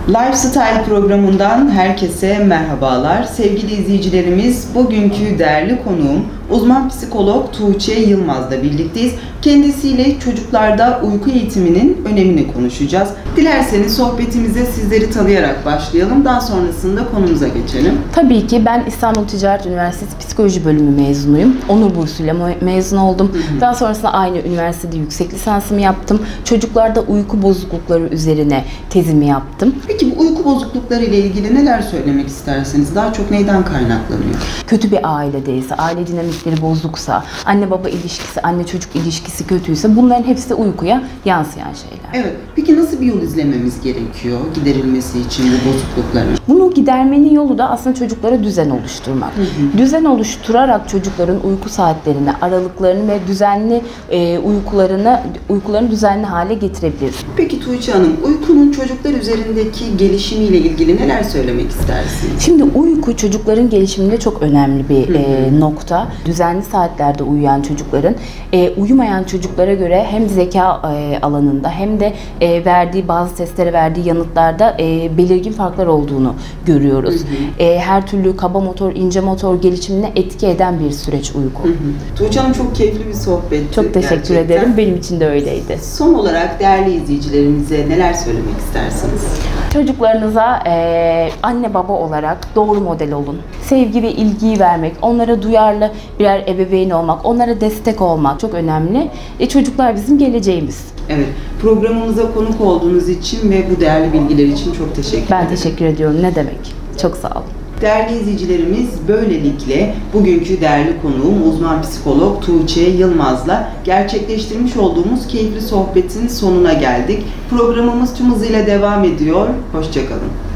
Lifestyle programından herkese merhabalar. Sevgili izleyicilerimiz, bugünkü değerli konuğum uzman psikolog Tuğçe Yılmaz'la birlikteyiz. Kendisiyle çocuklarda uyku eğitiminin önemini konuşacağız. Dilerseniz sohbetimize sizleri tanıyarak başlayalım. Daha sonrasında konumuza geçelim. Tabii ki ben İstanbul Ticaret Üniversitesi Psikoloji Bölümü mezunuyum. Onur bursuyla mezun oldum. Daha sonrasında aynı üniversitede yüksek lisansımı yaptım. Çocuklarda uyku bozuklukları üzerine tezimi yaptım. Peki bu uyku bozuklukları ile ilgili neler söylemek isterseniz? Daha çok neyden kaynaklanıyor? Kötü bir ailedeyse, aile dinamikleri bozuksa, anne baba ilişkisi, anne çocuk ilişkisi kötüyse bunların hepsi de uykuya yansıyan şeyler. Evet. Peki nasıl bir yol izlememiz gerekiyor giderilmesi için bu bozuklukların? Bunu gidermenin yolu da aslında çocuklara düzen oluşturmak. Düzen oluşturarak çocukların uyku saatlerini, aralıklarını ve düzenli uykularını düzenli hale getirebiliriz. Peki Tuğçe Hanım, uykunun çocuklar üzerindeki gelişimiyle ilgili neler söylemek istersiniz? Şimdi uyku çocukların gelişiminde çok önemli bir nokta. Düzenli saatlerde uyuyan çocukların uyumayan çocuklara göre hem zeka alanında hem de bazı testlere verdiği yanıtlarda belirgin farklar olduğunu görüyoruz. Her türlü kaba motor, ince motor gelişimine etki eden bir süreç uyku. Tuğçe Hanım, çok keyifli bir sohbetti. Çok teşekkür ederim. Benim için de öyleydi. Son olarak değerli izleyicilerimize neler söylemek istersiniz? Çocuklarınıza anne baba olarak doğru model olun. Sevgi ve ilgiyi vermek, onlara duyarlı birer ebeveyn olmak, onlara destek olmak çok önemli. Çocuklar bizim geleceğimiz. Evet, programımıza konuk olduğunuz için ve bu değerli bilgiler için çok teşekkür ederim. Ben teşekkür ediyorum. Ne demek? Çok sağ olun. Değerli izleyicilerimiz, böylelikle bugünkü değerli konuğum uzman psikolog Tuğçe Yılmaz'la gerçekleştirmiş olduğumuz keyifli sohbetin sonuna geldik. Programımız tüm hızıyla devam ediyor. Hoşça kalın.